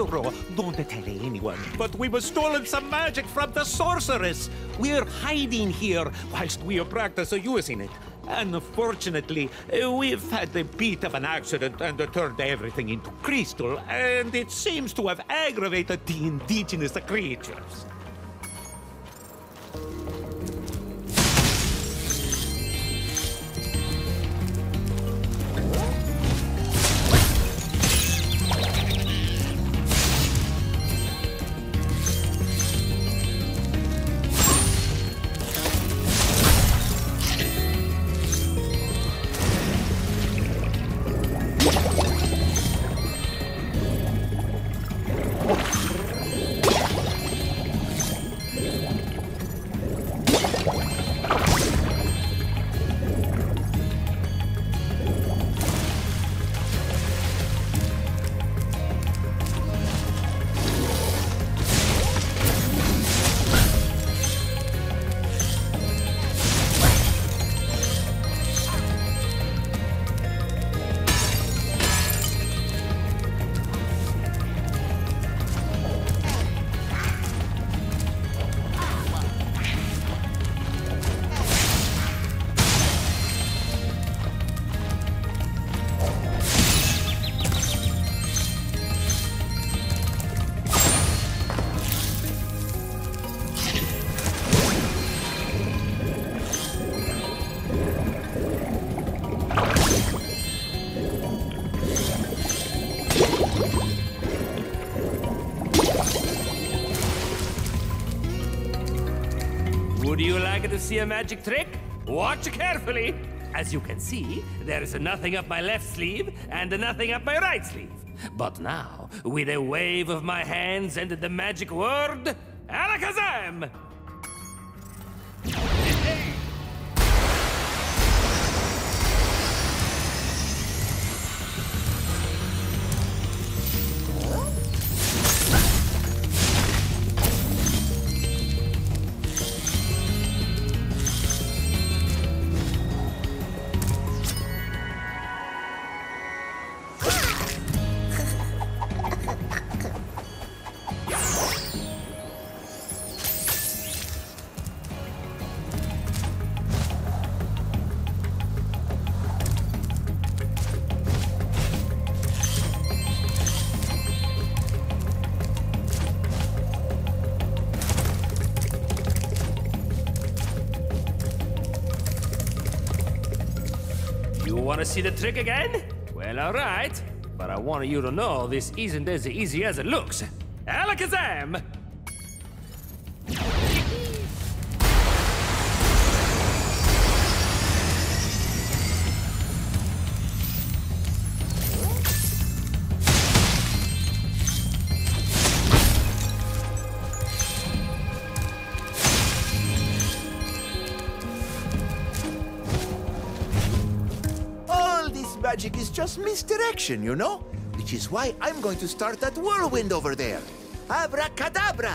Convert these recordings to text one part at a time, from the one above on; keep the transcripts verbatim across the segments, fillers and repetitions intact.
Spyro, don't tell anyone, but we were stolen some magic from the sorceress. We're hiding here whilst we practice using it. Unfortunately, uh, we've had a bit of an accident and uh, turned everything into crystal, and it seems to have aggravated the indigenous creatures. Would you like to see a magic trick? Watch carefully. As you can see, there is nothing up my left sleeve and nothing up my right sleeve. But now, with a wave of my hands and the magic word, Alakazam! You want to see the trick again? Well, alright. But I want you to know this isn't as easy as it looks. Alakazam! Magic is just misdirection, you know? Which is why I'm going to start that whirlwind over there. Abracadabra!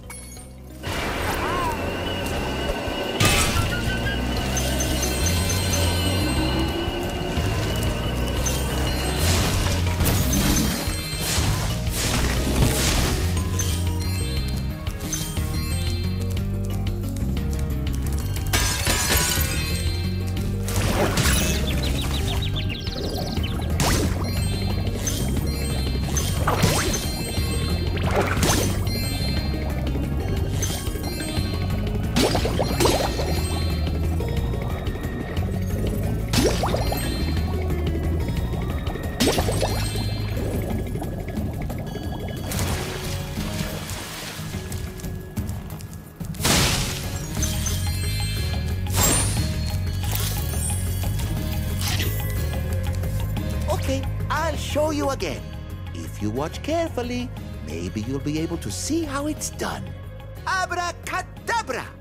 Okay, I'll show you again. If you watch carefully, maybe you'll be able to see how it's done. Abracadabra!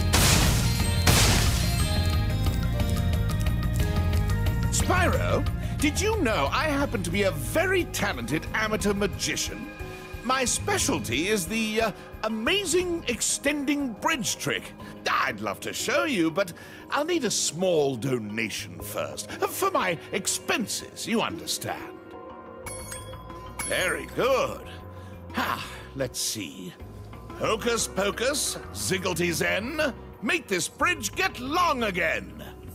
Spyro, Did you know I happen to be a very talented amateur magician? My specialty is the uh, amazing extending bridge trick. I'd love to show you, but I'll need a small donation first. For my expenses, you understand. Very good. Ah, let's see. Hocus pocus, zigglety zen, make this bridge get long again.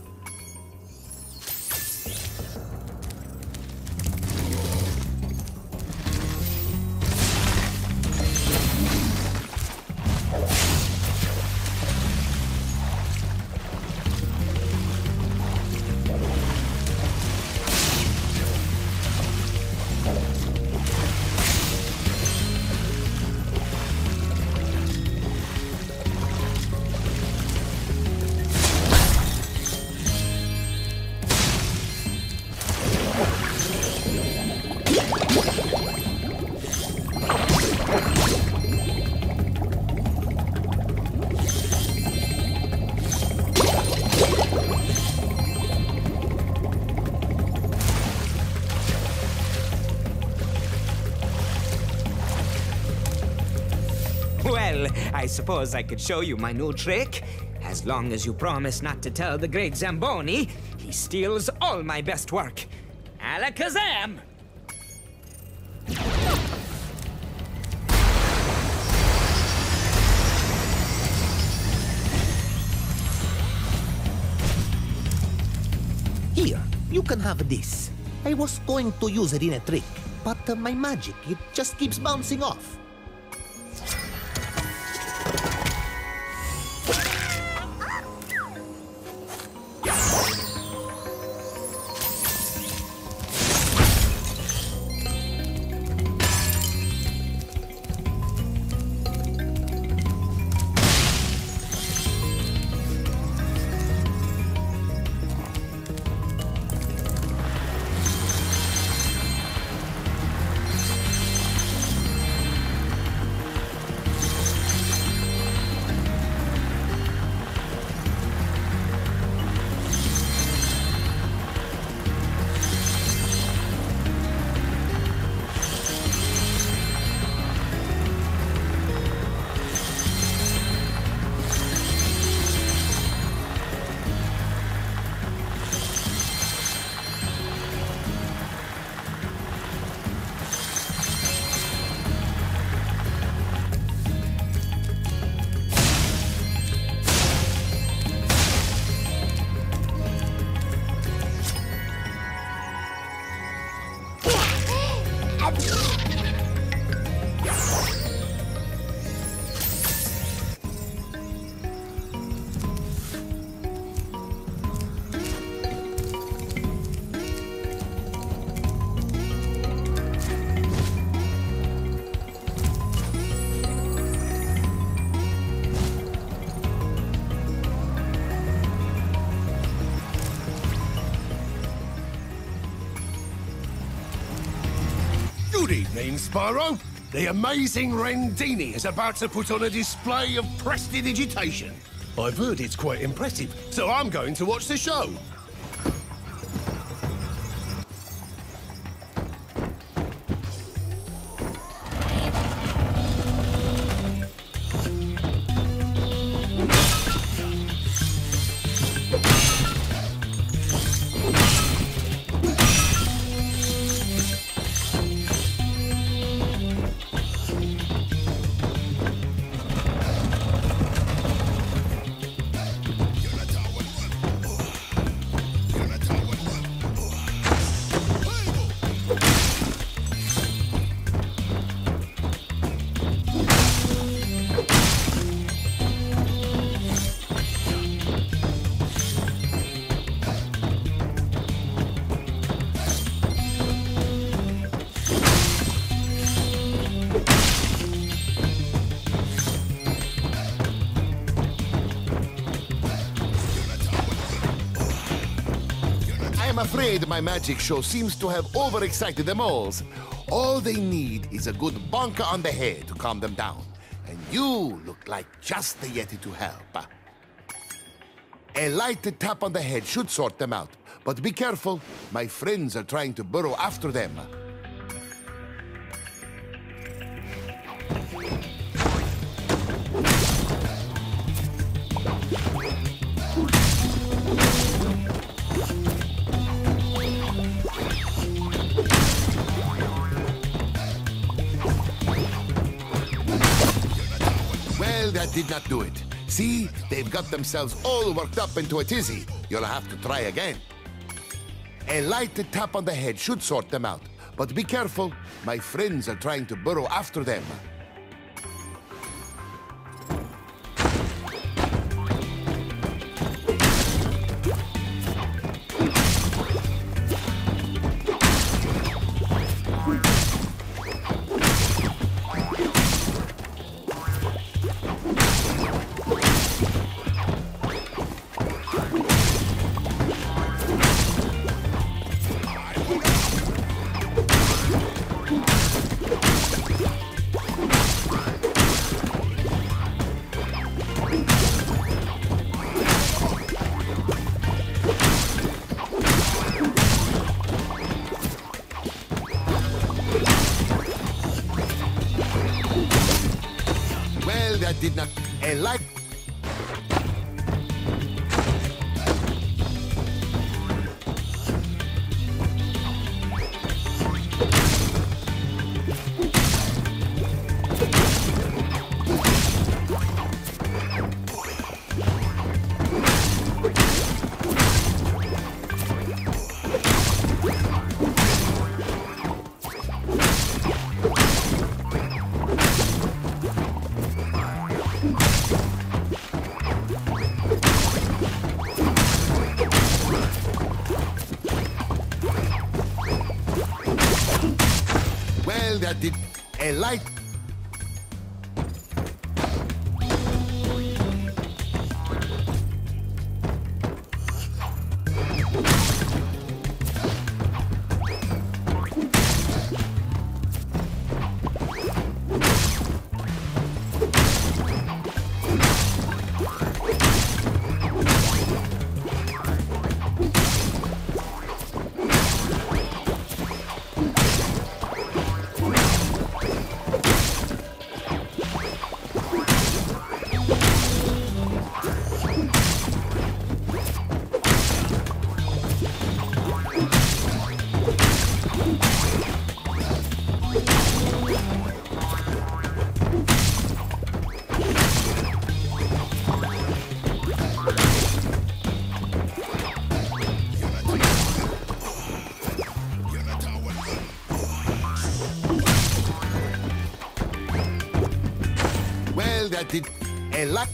Well, I suppose I could show you my new trick. As long as you promise not to tell the great Zamboni, he steals all my best work. Alakazam! Here, you can have this. I was going to use it in a trick, but uh, my magic, it just keeps bouncing off. Good evening, Spyro. The amazing Rendini is about to put on a display of prestidigitation. I've heard it's quite impressive, so I'm going to watch the show. I'm afraid my magic show seems to have overexcited them all. All they need is a good bonker on the head to calm them down. And you look like just the Yeti to help. A light tap on the head should sort them out. But be careful, my friends are trying to burrow after them. Well, that did not do it. See, they've got themselves all worked up into a tizzy. You'll have to try again. A light tap on the head should sort them out. But be careful, my friends are trying to burrow after them. That did not... A light... That did a light. That did a lot.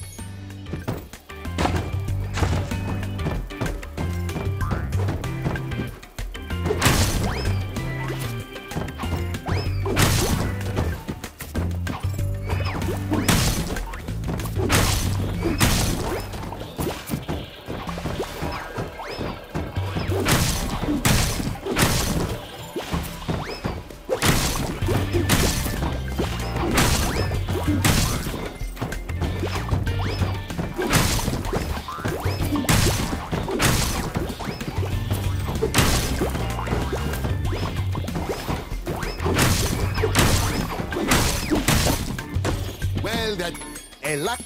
That a lot.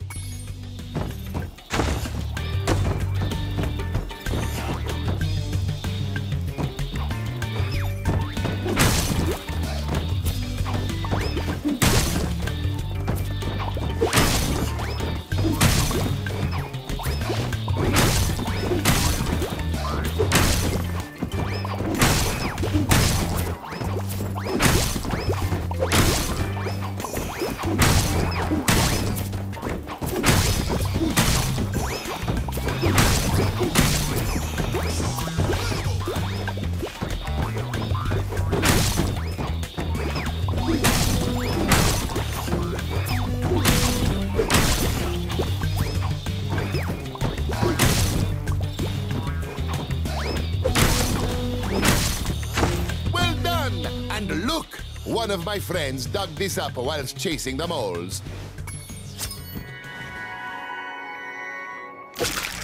And look! One of my friends dug this up whilst chasing the moles.